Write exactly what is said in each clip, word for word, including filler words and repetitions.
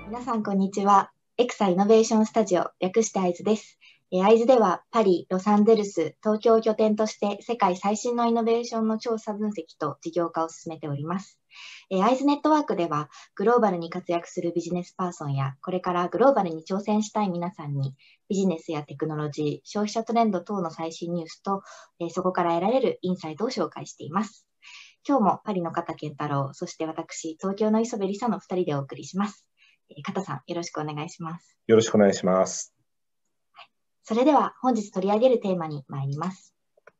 皆さん、こんにちは。エクサイノベーションスタジオ、略してアイズです。アイズでは、パリ、ロサンゼルス、東京を拠点として世界最新のイノベーションの調査分析と事業化を進めております。アイズネットワークでは、グローバルに活躍するビジネスパーソンや、これからグローバルに挑戦したい皆さんに、ビジネスやテクノロジー、消費者トレンド等の最新ニュースと、そこから得られるインサイトを紹介しています。今日もパリの片健太郎、そして私、東京の磯部理沙のふたりでお送りします。片さん、よろしくお願いします。 よろしくお願いします。 はい、それでは本日取り上げるテーマに参ります。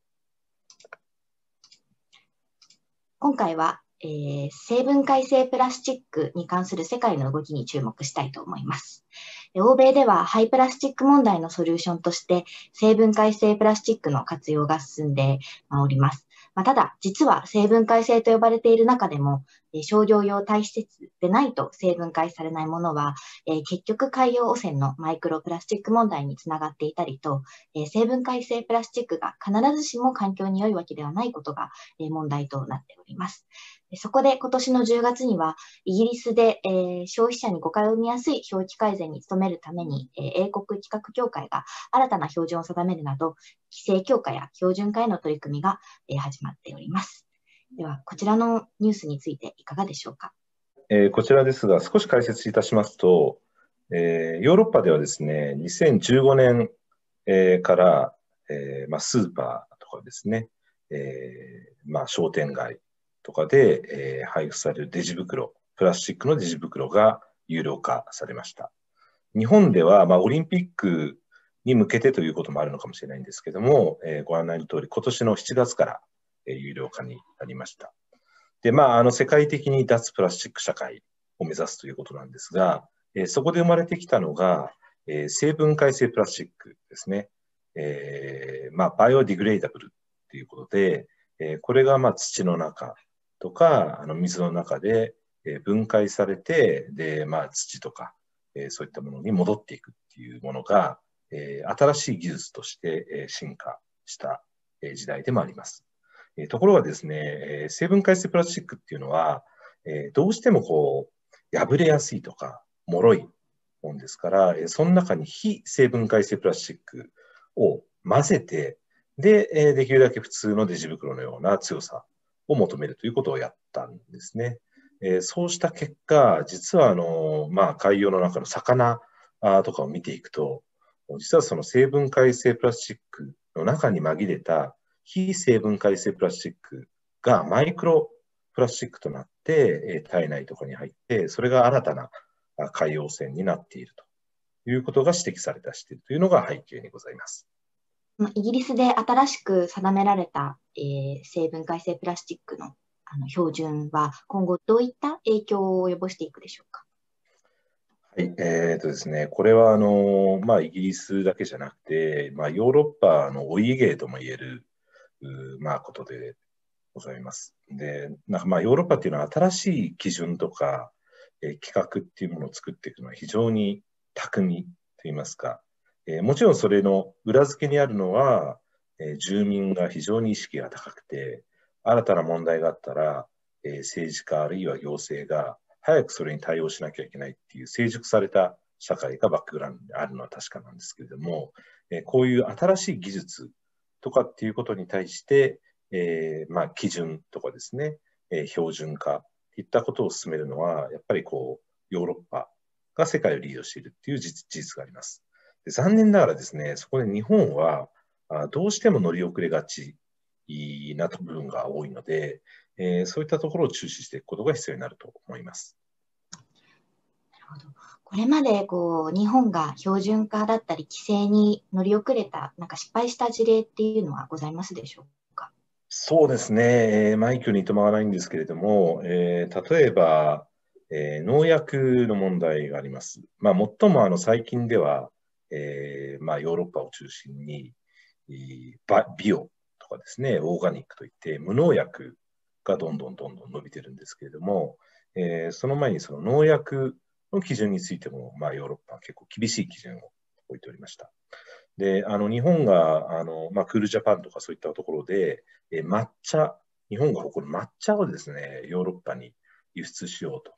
今回は、えー、生分解性プラスチックに関する世界の動きに注目したいと思います。欧米では廃プラスチック問題のソリューションとして生分解性プラスチックの活用が進んでおります。まあ、ただ、実は生分解性と呼ばれている中でも、商業用堆施設でないと生分解されないものは、えー、結局海洋汚染のマイクロプラスチック問題につながっていたりと、えー、生分解性プラスチックが必ずしも環境に良いわけではないことが、えー、問題となっております。そこで今年のじゅうがつには、イギリスで、えー、消費者に誤解を生みやすい表記改善に努めるために、えー、英国規格協会が新たな標準を定めるなど、規制強化や標準化への取り組みが、えー、始まっております。では、こちらのニュースについていかがでしょうか。 えー、こちらですが、少し解説いたしますと、えー、ヨーロッパではですね、にせんじゅうごねん、えー、から、えーまあ、スーパーとかですね、えーまあ、商店街とかで、えー、配布されるレジ袋、プラスチックのレジ袋が有料化されました。日本では、まあ、オリンピックに向けてということもあるのかもしれないんですけども、えー、ご案内の通り、今年のしちがつから、えー、有料化になりました。で、まあ、あの、世界的に脱プラスチック社会を目指すということなんですが、えー、そこで生まれてきたのが、えー、生分解性プラスチックですね。えー、まあ、バイオディグレイダブルっていうことで、えー、これが、まあ、土の中とか、あの、水の中で、えー、分解されて、で、まあ、土とか、えー、そういったものに戻っていくっていうものが、えー、新しい技術として、えー、進化した、えー、時代でもあります。ところがですね、生分解性プラスチックっていうのは、どうしてもこう、破れやすいとか、脆いもんですから、その中に非生分解性プラスチックを混ぜて、で、できるだけ普通のレジ袋のような強さを求めるということをやったんですね。そうした結果、実はあの、まあ、海洋の中の魚とかを見ていくと、実はその生分解性プラスチックの中に紛れた非生分解性プラスチックがマイクロプラスチックとなって体内とかに入って、それが新たな海洋汚染になっているということが指摘されたしているというのが背景にございます。 イギリスで新しく定められた、えー、生分解性プラスチックの、あの標準は今後どういった影響を及ぼしていくでしょうか。 はい、えーとですね、これはあの、まあ、イギリスだけじゃなくて、まあ、ヨーロッパのお家芸とも言える、まあ、ことでございます。で、なんかまあヨーロッパっていうのは新しい基準とか、えー、企画っていうものを作っていくのは非常に巧みといいますか、えー、もちろんそれの裏付けにあるのは、えー、住民が非常に意識が高くて、新たな問題があったら、えー、政治家あるいは行政が早くそれに対応しなきゃいけないっていう成熟された社会がバックグラウンドにあるのは確かなんですけれども、えー、こういう新しい技術とかっていうことに対して、えー、まあ、基準とかですね、えー、標準化といったことを進めるのは、やっぱりこう、ヨーロッパが世界をリードしているっていう事実があります。で、残念ながらですね、そこで日本はあどうしても乗り遅れがちな部分が多いので、えー、そういったところを注視していくことが必要になると思います。 なるほど。これまでこう日本が標準化だったり規制に乗り遅れた、なんか失敗した事例っていうのはございますでしょうか。 そうですね、えー、枚挙にとまわないんですけれども、えー、例えば、えー、農薬の問題があります。まあ、最もあの最近では、えーまあ、ヨーロッパを中心に、ビオとかですね、オーガニックといって無農薬がどんどんどんどん伸びてるんですけれども、えー、その前にその農薬の基準についても、まあ、ヨーロッパは結構厳しい基準を置いておりました。で、あの、日本が、あの、まあ、クールジャパンとかそういったところで、え抹茶、日本が誇る抹茶をですね、ヨーロッパに輸出しようと。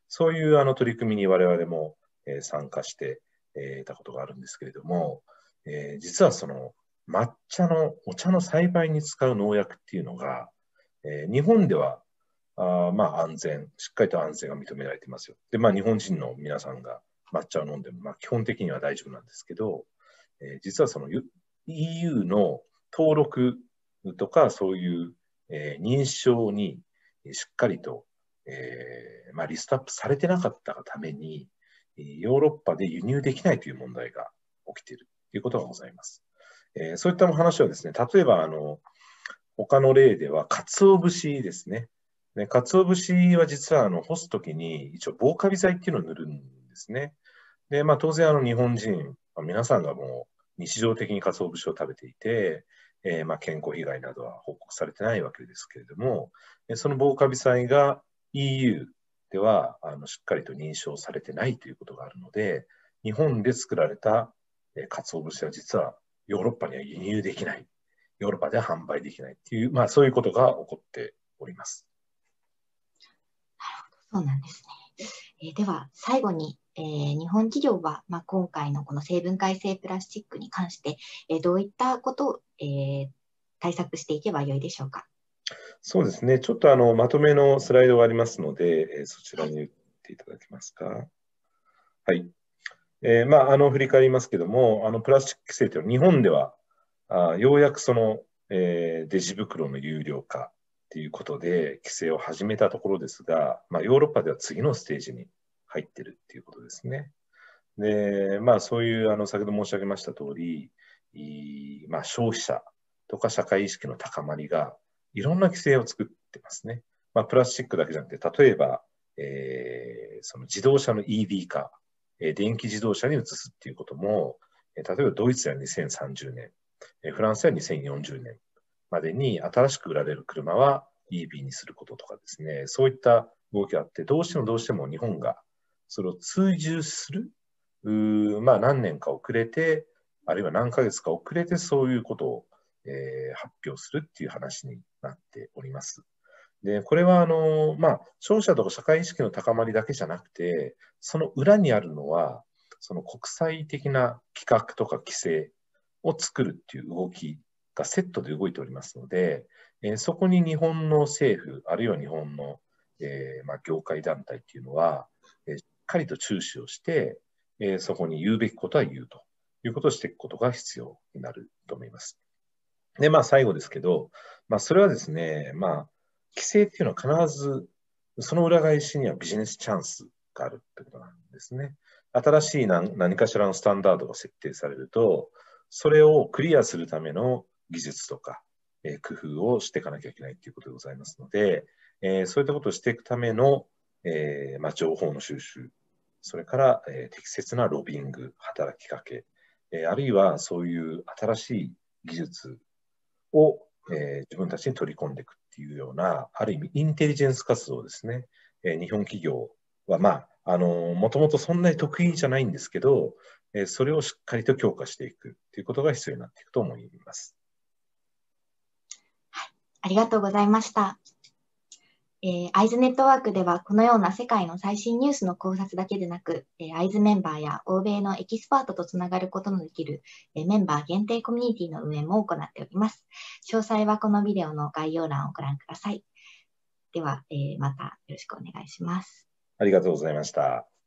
そういうあの取り組みに我々も、えー参加していたことがあるんですけれども、えー実はその抹茶のお茶の栽培に使う農薬っていうのが、えー日本ではあまあ安全、しっかりと安全が認められていますよ。で、まあ日本人の皆さんが抹茶を飲んでも、まあ基本的には大丈夫なんですけど、えー実はその イーユー の登録とかそういう、えー認証にしっかりと、えーまあ、リストアップされてなかったがために、ヨーロッパで輸入できないという問題が起きているということがございます。えーそういった話はですね、例えばあの他の例では、鰹節ですね。ね、鰹節は実はあの干すときに一応防カビ剤っていうのを塗るんですね。で、まあ当然あの日本人、皆さんがもう日常的に鰹節を食べていて、えーまあ健康被害などは報告されてないわけですけれども、その防カビ剤が イーユー ではあのしっかりと認証されてないということがあるので、日本で作られた鰹節は実はヨーロッパには輸入できない。ヨーロッパでは販売できないっていう、まあそういうことが起こっております。 なるほど、そうなんですね。えー、では最後に、えー、日本企業は、まあ、今回のこの生分解性プラスチックに関して、えー、どういったことを、えー、対策していけばよいでしょうか。 そうですね。ちょっとあのまとめのスライドがありますので、えー、そちらに言っていただけますか。はい。えー、まあ、あの振り返りますけども、あのプラスチック規制というのは日本ではあようやくその、えー、デジ袋の有料化ということで規制を始めたところですが、まあ、ヨーロッパでは次のステージに入っているということですね。で、まあ、そういうあの先ほど申し上げました通り、いまあ、消費者とか社会意識の高まりがいろんな規制を作ってますね。まあ、プラスチックだけじゃなくて、例えば、えー、その自動車の イーブイ 化、えー、電気自動車に移すっていうことも、えー、例えばドイツではにせんさんじゅうねん、えー、フランスではにせんよんじゅうねんまでに新しく売られる車は イーブイ にすることとかですね、そういった動きがあって、どうしてもどうしても日本がそれを追従する、うまあ何年か遅れて、あるいは何ヶ月か遅れてそういうことを、えー、発表するっていう話になっております。で、これはあの、まあ、消費者とか社会意識の高まりだけじゃなくて、その裏にあるのは、その国際的な規格とか規制を作るっていう動きがセットで動いておりますので、えー、そこに日本の政府、あるいは日本の、えーまあ、業界団体っていうのは、えー、しっかりと注視をして、えー、そこに言うべきことは言うということをしていくことが必要になると思います。で、まあ最後ですけど、まあそれはですね、まあ規制っていうのは必ずその裏返しにはビジネスチャンスがあるってことなんですね。新しい何何かしらのスタンダードが設定されると、それをクリアするための技術とか、えー、工夫をしていかなきゃいけないということでございますので、えー、そういったことをしていくための、えーまあ、情報の収集、それから、えー、適切なロビング、働きかけ、えー、あるいはそういう新しい技術を、えー、自分たちに取り込んでいくっていうような、ある意味インテリジェンス活動ですね。えー、日本企業は、まあ、あのー、もともとそんなに得意じゃないんですけど、えー、それをしっかりと強化していくということが必要になっていくと思います。 はい、ありがとうございました。えー、アイズネットワークではこのような世界の最新ニュースの考察だけでなく、えー、アイズメンバーや欧米のエキスパートとつながることのできる、えー、メンバー限定コミュニティの運営も行っております。詳細はこのビデオの概要欄をご覧ください。では、えー、またよろしくお願いします。 ありがとうございました。